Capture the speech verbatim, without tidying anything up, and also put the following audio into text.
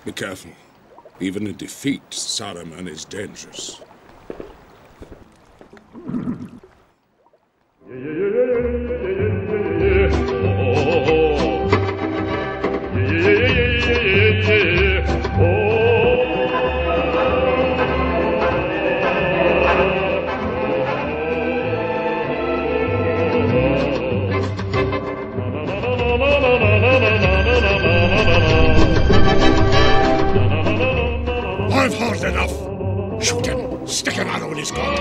Be careful. Even in defeat, Saruman is dangerous. I've heard enough. Shoot him. Stick an arrow in his coat.